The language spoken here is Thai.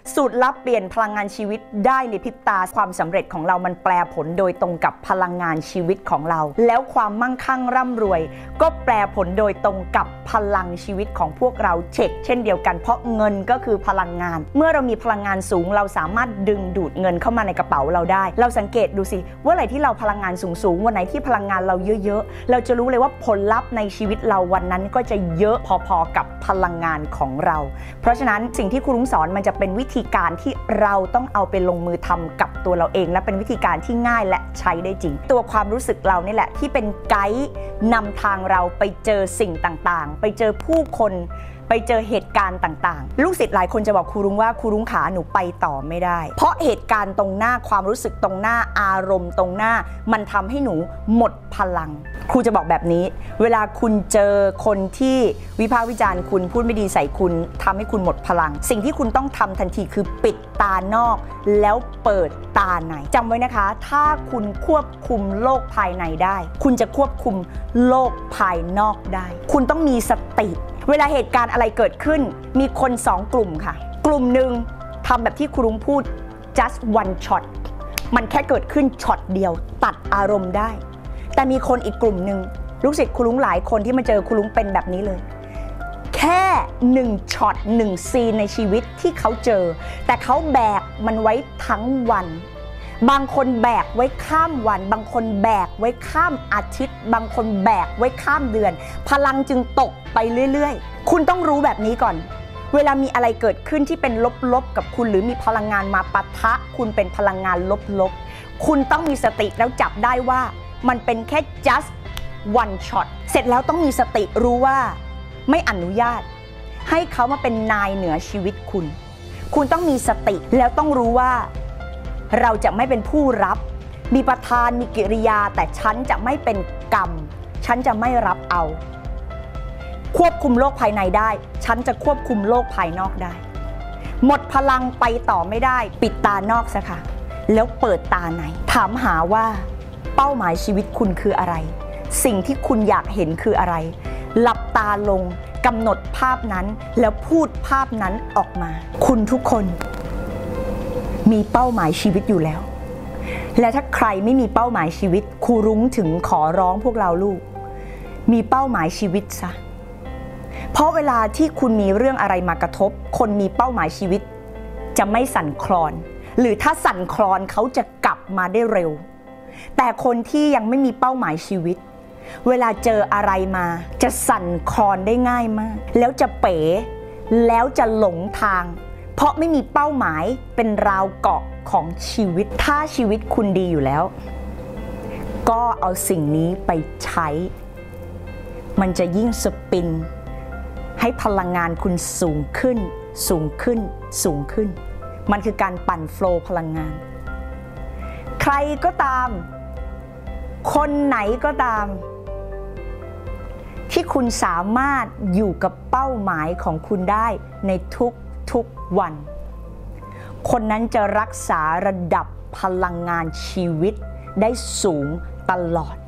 สูตรลับเปลี่ยนพลังงานชีวิตได้ในพริบตาความสำเร็จของเรามันแปลผลโดยตรงกับพลังงานชีวิตของเราแล้วความมั่งคั่งร่ำรวยก็แปลผลโดยตรงกับพลังชีวิตของพวกเราเช่นเดียวกันเพราะเงินก็คือพลังงานเมื่อเรามีพลังงานสูงเราสามารถดึงดูดเงินเข้ามาในกระเป๋าเราได้เราสังเกตดูสิว่าอะไรที่เราพลังงานสูงวันไหนที่พลังงานเราเยอะๆเราจะรู้เลยว่าผลลัพธ์ในชีวิตเราวันนั้นก็จะเยอะพอๆกับพลังงานของเราเพราะฉะนั้นสิ่งที่ครูรุ้งสอนมันจะเป็นวิธีการที่เราต้องเอาไปลงมือทำกับตัวเราเองและเป็นวิธีการที่ง่ายและใช้ได้จริงตัวความรู้สึกเรานี่แหละที่เป็นไกด์นำทางเราไปเจอสิ่งต่างๆไปเจอผู้คนไปเจอเหตุการณ์ต่างๆลูกศิษย์หลายคนจะบอกครูรุ้งว่าครูรุ้งขาหนูไปต่อไม่ได้เพราะเหตุการณ์ตรงหน้าความรู้สึกตรงหน้าอารมณ์ตรงหน้ามันทำให้หนูหมดพลังครูจะบอกแบบนี้เวลาคุณเจอคนที่วิพากษ์วิจารณ์คุณพูดไม่ดีใส่คุณทำให้คุณหมดพลังสิ่งที่คุณต้องทำทันทีคือปิดตานอกแล้วเปิดตาในจำไว้นะคะถ้าคุณควบคุมโลกภายในได้คุณจะควบคุมโลกภายนอกได้คุณต้องมีสติเวลาเหตุการณ์อะไรเกิดขึ้นมีคน2กลุ่มค่ะกลุ่มหนึ่งทำแบบที่ครูรุ้งพูด just one shot มันแค่เกิดขึ้นช็อตเดียวตัดอารมณ์ได้แต่มีคนอีกกลุ่มหนึ่งลูกศิษย์ครูรุ้งหลายคนที่มาเจอครูรุ้งเป็นแบบนี้เลยแค่1ช็อต1ซีนในชีวิตที่เขาเจอแต่เขาแบกมันไว้ทั้งวันบางคนแบกไว้ข้ามวันบางคนแบกไว้ข้ามอาทิตย์บางคนแบกไว้ข้ามเดือนพลังจึงตกไปเรื่อยๆคุณต้องรู้แบบนี้ก่อนเวลามีอะไรเกิดขึ้นที่เป็นลบๆกับคุณหรือมีพลังงานมาปะทะคุณเป็นพลังงานลบๆคุณต้องมีสติแล้วจับได้ว่ามันเป็นแค่ just one shot เสร็จแล้วต้องมีสติรู้ว่าไม่อนุญาตให้เขามาเป็นนายเหนือชีวิตคุณต้องมีสติแล้วต้องรู้ว่าเราจะไม่เป็นผู้รับมีประธานมีกิริยาแต่ฉันจะไม่เป็นกรรมฉันจะไม่รับเอาควบคุมโลกภายในได้ฉันจะควบคุมโลกภายนอกได้หมดพลังไปต่อไม่ได้ปิดตานอกซะค่ะแล้วเปิดตาในถามหาว่าเป้าหมายชีวิตคุณคืออะไรสิ่งที่คุณอยากเห็นคืออะไรหลับตาลงกำหนดภาพนั้นแล้วพูดภาพนั้นออกมาคุณทุกคนมีเป้าหมายชีวิตอยู่แล้วและถ้าใครไม่มีเป้าหมายชีวิตครูรุ้งถึงขอร้องพวกเราลูกมีเป้าหมายชีวิตซะเพราะเวลาที่คุณมีเรื่องอะไรมากระทบคนมีเป้าหมายชีวิตจะไม่สั่นคลอนหรือถ้าสั่นคลอนเขาจะกลับมาได้เร็วแต่คนที่ยังไม่มีเป้าหมายชีวิตเวลาเจออะไรมาจะสั่นคลอนได้ง่ายมากแล้วจะเป๋แล้วจะหลงทางเพราะไม่มีเป้าหมายเป็นราวเกาะของชีวิตถ้าชีวิตคุณดีอยู่แล้วก็เอาสิ่งนี้ไปใช้มันจะยิ่งสปินให้พลังงานคุณสูงขึ้นสูงขึ้นสูงขึ้นมันคือการปั่นโฟลว์พลังงานใครก็ตามคนไหนก็ตามที่คุณสามารถอยู่กับเป้าหมายของคุณได้ในทุกวันคนนั้นจะรักษาระดับพลังงานชีวิตได้สูงตลอด